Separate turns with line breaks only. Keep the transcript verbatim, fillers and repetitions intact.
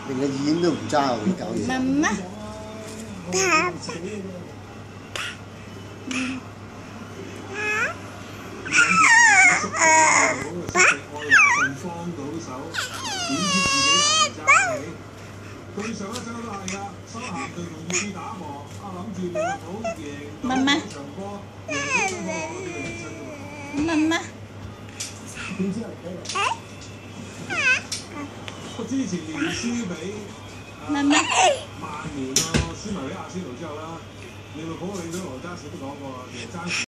連個耳都唔揸喎，啲狗嘢。
媽媽，爸爸，
對上一周都係㗎，修咸頓同熱刺打和，啊諗住利物浦贏到
媽媽，
場波，贏到場波，
媽媽，
我之前連輸俾
媽媽，
曼聯啊，輸埋俾阿仙奴之後啦，利物浦嘅領隊羅渣士都講過，贏爭